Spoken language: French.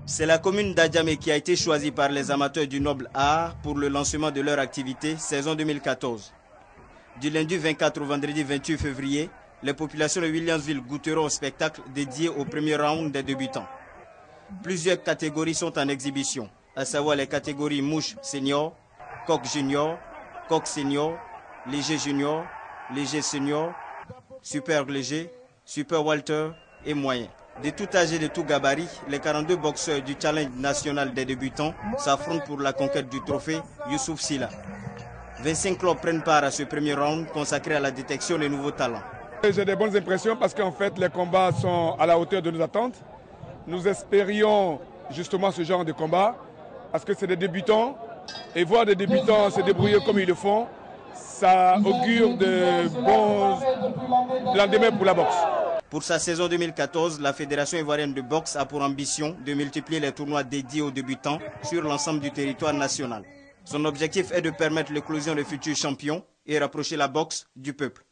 C'est la commune d'Adjamé qui a été choisie par les amateurs du noble art pour le lancement de leur activité saison 2014. Du lundi 24 au vendredi 28 février, les populations de Williamsville goûteront au spectacle dédié au premier round des débutants. Plusieurs catégories sont en exhibition, à savoir les catégories mouche senior, coq junior, coq senior, léger junior, léger senior, super léger, super welter et moyen. De tout âge et de tout gabarit, les 42 boxeurs du challenge national des débutants s'affrontent pour la conquête du trophée Youssouf Silla. 25 clubs prennent part à ce premier round consacré à la détection des nouveaux talents. J'ai des bonnes impressions parce qu'en fait les combats sont à la hauteur de nos attentes. Nous espérions justement ce genre de combat parce que c'est des débutants et voir des débutants se débrouiller comme ils le font, ça augure de bons lendemains pour la boxe. Pour sa saison 2014, la Fédération ivoirienne de boxe a pour ambition de multiplier les tournois dédiés aux débutants sur l'ensemble du territoire national. Son objectif est de permettre l'éclosion des futurs champions et rapprocher la boxe du peuple.